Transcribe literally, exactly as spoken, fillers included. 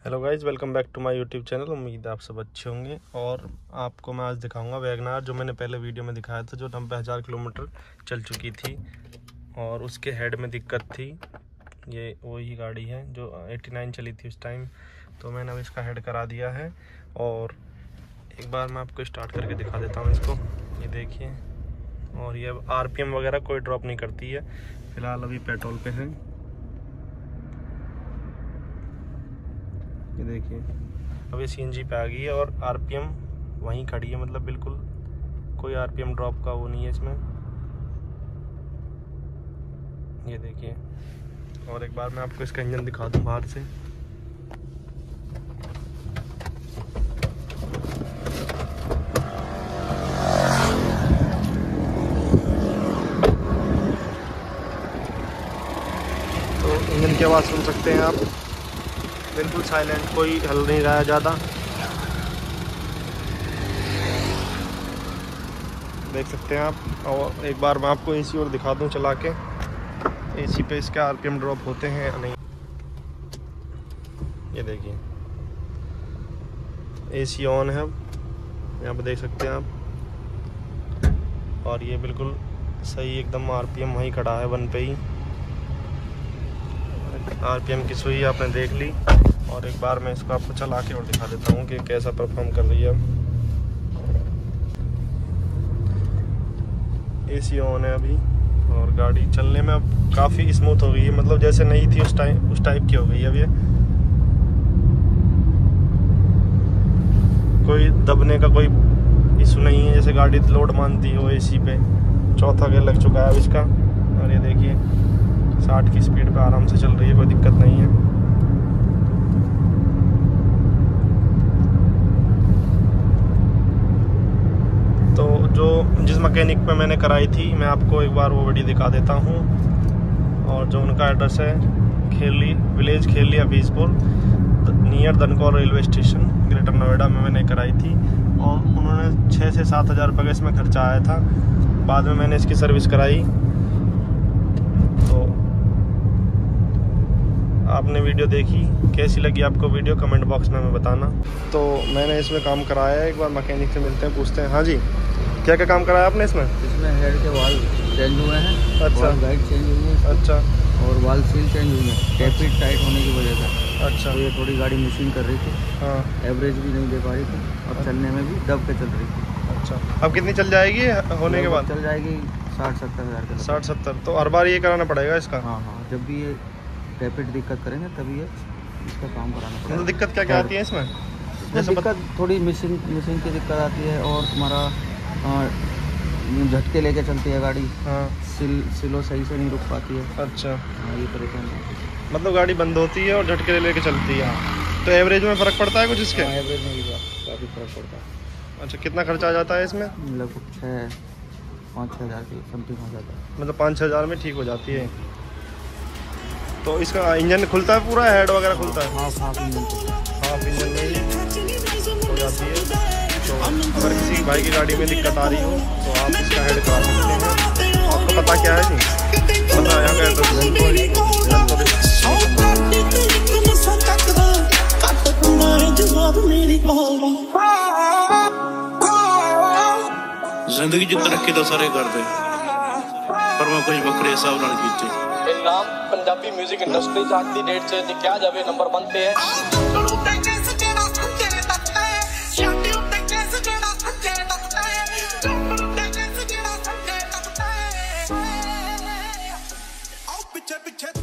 Hello guys, welcome back to my YouTube channel. उम्मीद है आप सब अच्छे होंगे। और आपको मैं आज दिखाऊंगा वैगनार, जो मैंने पहले वीडियो में दिखाया था, जो नब्बे हज़ार किलोमीटर चल चुकी थी और उसके हेड में दिक्कत थी। ये वही गाड़ी है जो नवासी चली थी उस टाइम, तो मैंने अब इसका हेड करा दिया है। और एक बार मैं आपको स्टार्ट करके दिखा देता हूँ इसको। ये देखिए, और ये अब आर पी एम वगैरह कोई ड्रॉप नहीं करती है। फ़िलहाल अभी पेट्रोल पे है। ये देखिए, अब ये सी एन जी पे आ गई है और आर पी एम वहीं खड़ी है, मतलब बिल्कुल कोई आर पी एम ड्रॉप का वो नहीं है इसमें। ये देखिए, और एक बार मैं आपको इसका इंजन दिखा दूं बाहर से। तो इंजन की आवाज़ सुन सकते हैं आप, बिल्कुल साइलेंट, कोई हल नहीं रहा है ज़्यादा। देख सकते हैं आप। और एक बार मैं आपको एसी और दिखा दूं चला के, एसी पे इसके आरपीएम ड्रॉप होते हैं या नहीं। ये देखिए, एसी ऑन है, यहाँ पे देख सकते हैं आप। और ये बिल्कुल सही एकदम आरपीएम वहीं खड़ा है, वन पे ही। आरपीएम की सुई आपने देख ली। और एक बार मैं इसको आपको चला के और दिखा देता हूँ कि कैसा परफॉर्म कर रही है। एसी ऑन है अभी और गाड़ी चलने में अब काफ़ी स्मूथ हो गई है, मतलब जैसे नई थी उस टाइम उस टाइप की हो गई है अब ये। कोई दबने का कोई इशू नहीं है, जैसे गाड़ी लोड मानती हो एसी पे। चौथा गियर लग चुका है अब इसका। और ये देखिए, साठ की स्पीड पे आराम से चल रही है, कोई दिक्कत नहीं है। तो जो जिस मैकेनिक पे मैंने कराई थी, मैं आपको एक बार वो वीडियो दिखा देता हूँ। और जो उनका एड्रेस है, Kheli village, Kheli Hafizpur, near Dankaur railway station, greater Noida में मैंने कराई थी। और उन्होंने छः से सात हज़ार रुपये का इसमें खर्चा आया था। बाद में मैंने इसकी सर्विस कराई। तो आपने वीडियो देखी, कैसी लगी आपको वीडियो कमेंट बॉक्स में हमें बताना। तो मैंने इसमें काम कराया है, एक बार मैकेनिक से मिलते हैं, पूछते हैं। हाँ जी, क्या क्या काम कराया आपने इसमें? इसमें हेड के वाल चेंज हुए हैं। अच्छा, गाइड चेंज हुई है। अच्छा, और वाल सील चेंज हुई है टैपिट टाइट होने की वजह से। अच्छा, तो ये थोड़ी गाड़ी मिसिंग कर रही थी। हाँ, एवरेज भी नहीं दे पा रही थी और चलने में भी दब के चल रही थी। अच्छा। अब कितनी चल जाएगी होने के बाद? चल जाएगी साठ सत्तर हज़ार के। साठ सत्तर तो हर बार ये कराना पड़ेगा इसका? हाँ हाँ, जब भी ये टैपिट दिक्कत करेंगे तभी ये इसका काम कराना पड़ेगा। मतलब दिक्कत क्या क्या आती है इसमें? जैसे दिक्कत थोड़ी मिसिंग मिसिंग की दिक्कत आती है। और तुम्हारा झटके लेके चलती है गाड़ी। हाँ, सिल सिलो सही से नहीं रुक पाती है। अच्छा, हाँ, ये परेशानी है। मतलब गाड़ी बंद होती है और झटके ले लेके चलती है। तो एवरेज में फ़र्क पड़ता है कुछ इसके? हाँ, एवरेज में भी काफ़ी फ़र्क पड़ता है। अच्छा, कितना खर्चा आ जाता है इसमें? लगभग छः पाँच छः हज़ार की समथिंग हो जाता है। मतलब पाँच छः हज़ार में ठीक हो जाती है। तो इसका इंजन खुलता है पूरा, हेड वगैरह खुलता है? Half half engine half engine में ही हो जाती है। तो अगर किसी भाई की गाड़ी में दिक्कत आ रही हो तो आप इसका हेड करा सकते हैं। आपको पता क्या है जी? पता यहाँ का एड्रेस जिंदगी च तरक्की तो सारे करते, पर मैं कुछ बकरे हिसाब नाल कीते। नाम पंजाबी म्यूजिक इंडस्ट्री च आज दी डेट च दिखा जाए नंबर वन पे है। पीछे पीछे